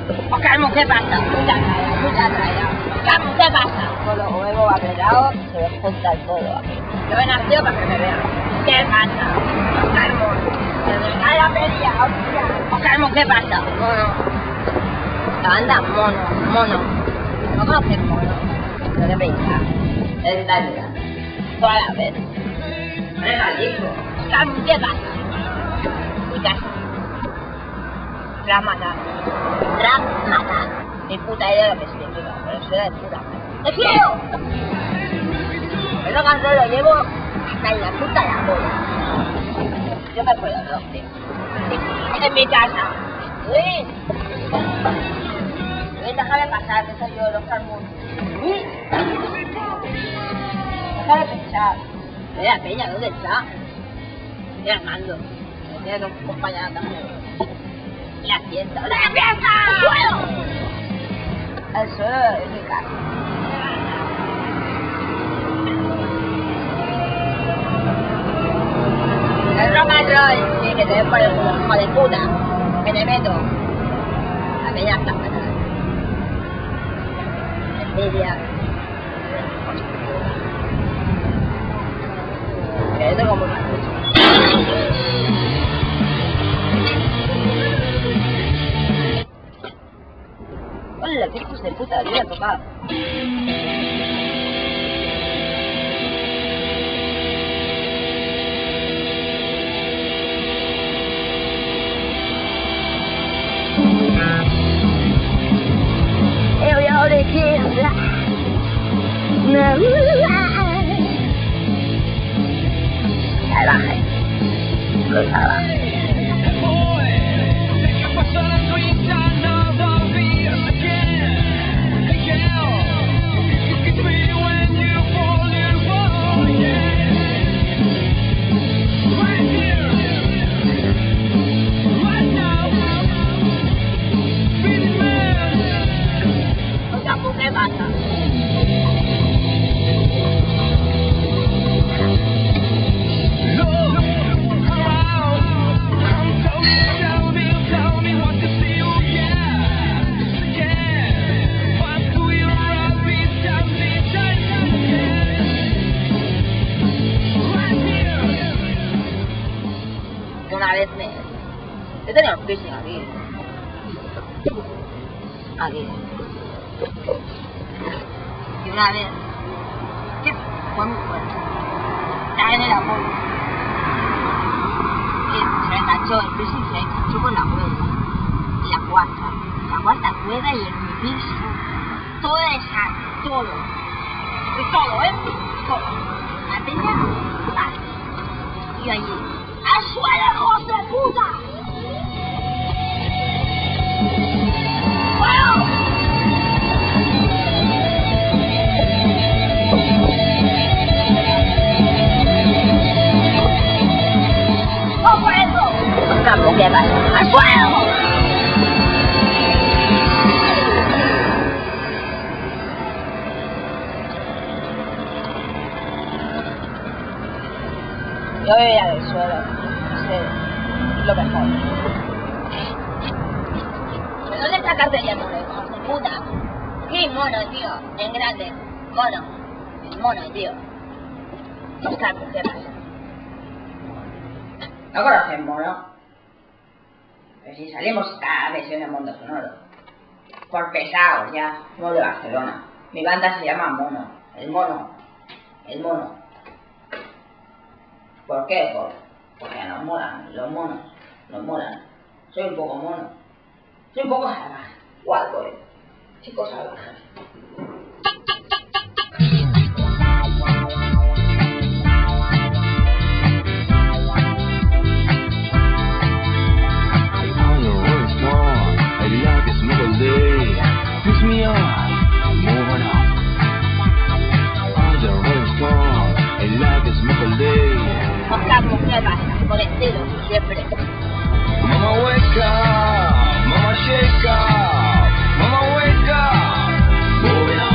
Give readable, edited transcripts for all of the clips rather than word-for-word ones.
Carmo, ¿qué pasa? Mucha tralla. Carmo, ¿qué pasa? Con los huevos apretados se les junta el todo aquí. Yo he nacido para que me vean. ¿Qué pasa? Carmo, se me cae la feria, hostia. Carmo, ¿qué pasa? Mono. La banda Mono. ¿No conoces Mono? No te pensás. Es la vida. Toda la vez. Venga, hijo. Carmo, ¿qué pasa? Mi casa. Ramata. Ni puta idea de lo que significa, pero soy de puta madre. ¡Te quiero! Pero que lo llevo hasta en la puta de la polla. Yo me puedo, ¿no? Sí. En mi casa. Luis. Luis, déjame pasar, que soy yo, los Carmón. Luis. Déjame pensar. Mira, Peña, ¿dónde está? Mira, Armando. Me tiene que acompañar también. La fiesta. ¡La fiesta! ¡Al suelo! El suelo de mi casa. El rock and roll, sí, que te ves por el culo, hijo de puta. Que te meto. La peña está fatal. Envidia. Que yo tengo muy mal gusto. Hola, qué hijos de puta, yo he tocado. Voy a elegir salvaje. Lo salvaje. ¿Qué pasa? Una vez yo tenía un piercing aquí. Y una vez, que fue muy fuerte, estaba en el apoyo. Y se me enganchó, el piercing se me enganchó con la cuerda. Y la cuarta cuerda y en mi piercing, todo, todo. La peña, vale. Y yo allí, ¡al suelo, hijos de puta! ¡Bueno! Campo, ¿qué pasa? ¡Al suelo! Yo vivía del suelo, es lo mejor. ¿Pero dónde está la cartella, mono, hijos de puta? Sí, mono, tío, en grande, mono, el mono, tío. Oscar, ¿qué pasa? ¿No conoces mono? Pero si salimos cada vez en el mundo sonoro. Por pesados ya, somos de Barcelona. Mi banda se llama Mono. El mono. ¿Por qué? Porque nos molan, los monos. Nos molan. Soy un poco mono. Soy un poco salvaje. Wild boy. Chico salvaje. ¿Qué pasa? Con estilo, siempre. Mama, wake up. Mama, shake up. Mama, wake up. Moving on.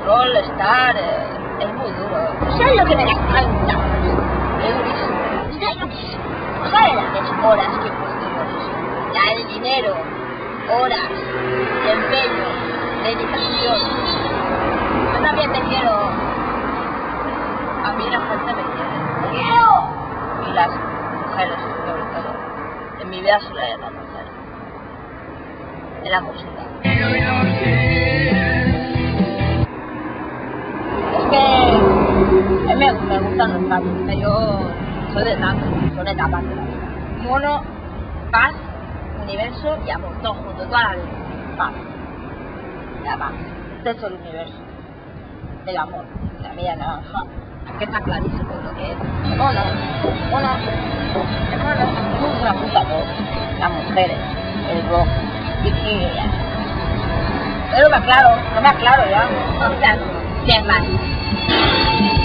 rol, estar, es muy duro. ¿Sabes lo que me da tanta? Es durísimo. Es durísimo. ¿Sabes las horas que he puesto por eso? Ya el dinero, horas, de empeño, dedicación. Yo también te quiero. A mí la gente me quiere. ¡Te quiero! Y las mujeres, sobre todo. En mi vida solo hay una mujer. En la música. Es que a mí me gustan los cambios. Yo soy de tanto, son etapas de la vida. Mono, paz, universo y amor, todo junto, toda la vida. Paz. La paz. Techo del universo. El amor. La media naranja. Que está clarísimo lo que es. Mono, mono, el mono. Es una puta voz. Las mujeres, el rock, Virginia. Pero me aclaro, no me aclaro ya. O sea, ¿quién más?